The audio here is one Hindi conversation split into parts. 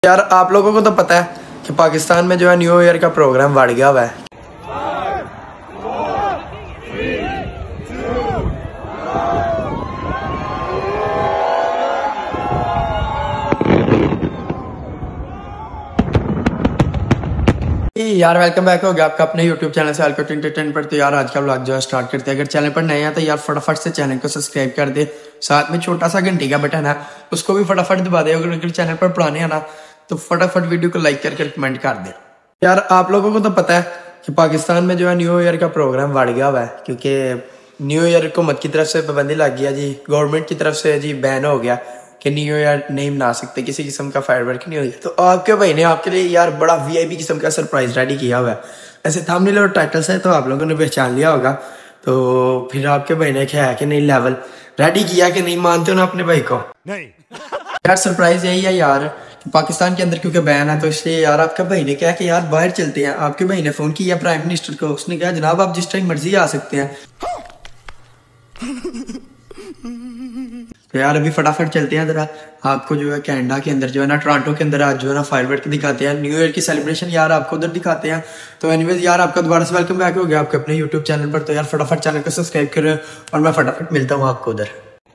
यार आप लोगों को तो पता है कि पाकिस्तान में जो है न्यू ईयर का प्रोग्राम बढ़ गया हुआ है। यार वेलकम बैक हो गया आपका अपने YouTube चैनल से अलकट एंटरटेन पर। तो यार आज का व्लॉग जो है स्टार्ट करते हैं। अगर चैनल पर नए हैं तो यार फटाफट से चैनल को सब्सक्राइब कर दे, साथ में छोटा सा घंटी का बटन है उसको भी फटाफट दबा दे। अगर चैनल पर पुराने हैं ना तो फटाफट वीडियो को लाइक करके कमेंट कर दे। यार आप लोगों को तो पता है कि पाकिस्तान में जो है न्यू ईयर का प्रोग्राम बढ़ गया हुआ है, क्योंकि न्यू ईयर हुकूमत की तरफ से पाबंदी लग गया जी, गवर्नमेंट की तरफ से जी बैन हो गया कि न्यू ईयर नहीं मना सकते, किसी किस्म का फायरवर्क नहीं हो गया। तो आपके भाई ने आपके लिए यार बड़ा वीआईपी किस्म का सरप्राइज रेडी किया हुआ है। ऐसे थंबनेल और टाइटल से तो आप लोगों ने पहचान लिया होगा। तो फिर आपके भाई ने क्या है कि नहीं लेवल रेडी किया कि नहीं, मानते हो ना अपने भाई को? नहीं यार सरप्राइज यही है यार कि पाकिस्तान के अंदर क्योंकि बैन है तो इसलिए यार आपके भाई ने क्या कि यार बाहर चलते हैं। आपके भाई ने फोन किया प्राइम मिनिस्टर को, उसने कहा जनाब आप जिस टाइम मर्जी आ सकते हैं। तो यार अभी फटाफट चलते हैं जरा, आपको जो है कनाडा के अंदर जो है ना टोरंटो के अंदर आज जो है ना फायरवर्क दिखाते हैं, न्यू ईयर की सेलिब्रेशन यार आपको उधर दिखाते हैं। तो एनीवेज यार आपका दोबारा से वेलकम बैक हो गया आपके अपने यूट्यूब चैनल पर। तो यार फटाफट चैनल को सब्सक्राइब करें और मैं फटाफट मिलता हूँ आपको उधर।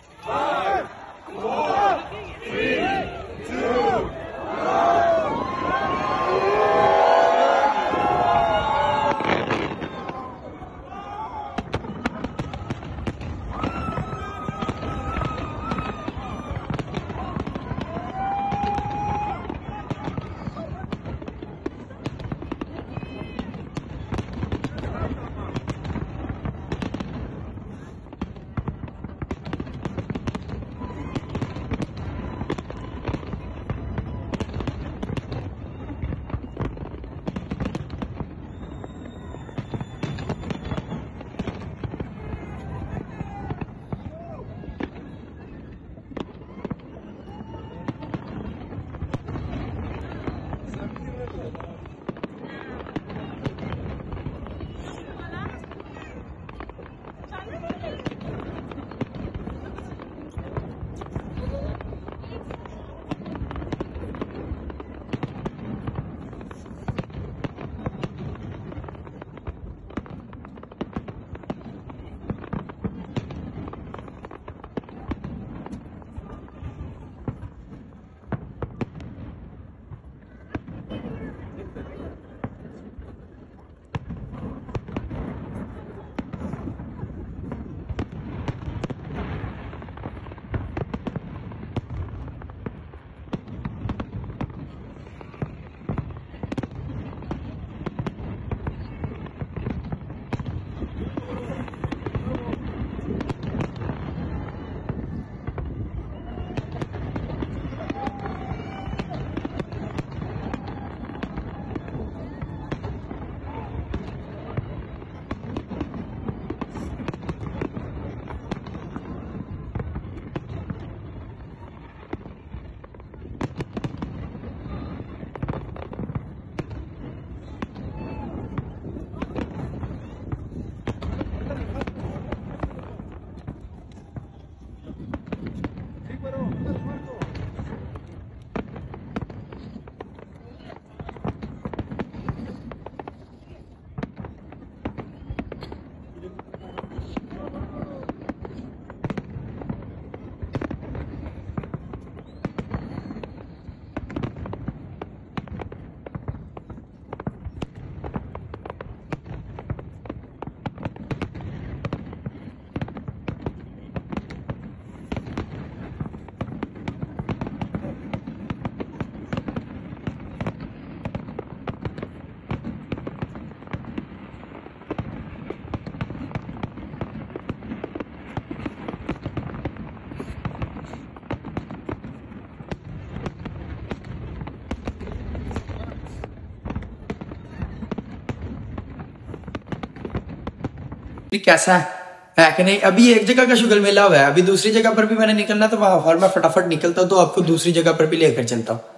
कैसा है कि नहीं? अभी एक जगह का शुगर मेला हुआ है, अभी दूसरी जगह पर भी मैंने निकलना, तो वहां और मैं फटाफट निकलता हूँ तो आपको दूसरी जगह पर भी लेकर चलता हूँ।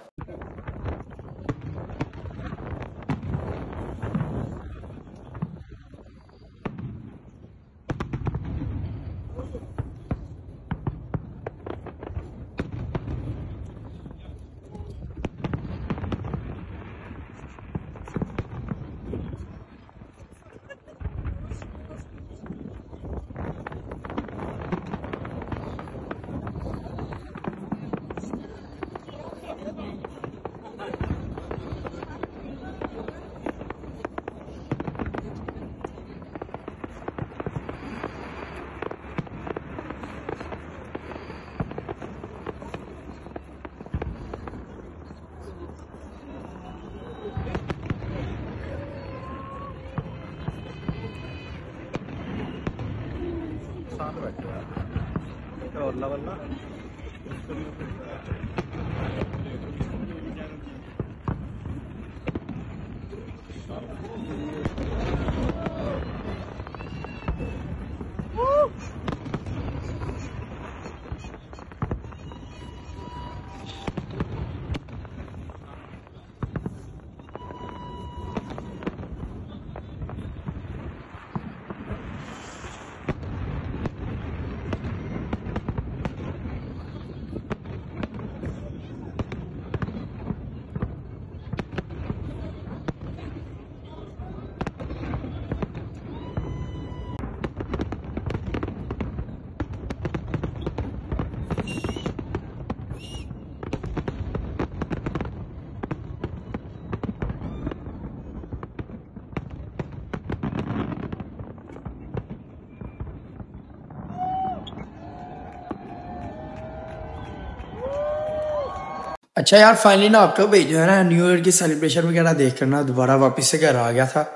अच्छा यार, फाइनली ना आपको भाई जो है ना न्यू ईयर की सेलिब्रेशन वगैरह देख कर ना दोबारा वापस से घर आ गया था।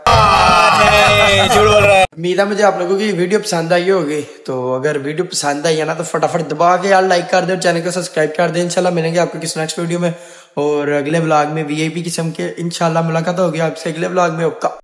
उम्मीद है मुझे आप लोगों की वीडियो पसंद आई होगी। तो अगर वीडियो पसंद आई है ना तो फटाफट दबा के यार लाइक कर दे और चैनल को सब्सक्राइब कर दे। इंशाल्लाह मिलेंगे आपको किस नेक्स्ट वीडियो में और अगले व्लॉग में वीआईपी किस्म के। इंशाल्लाह मुलाकात होगी आपसे अगले व्लॉग में। ओका।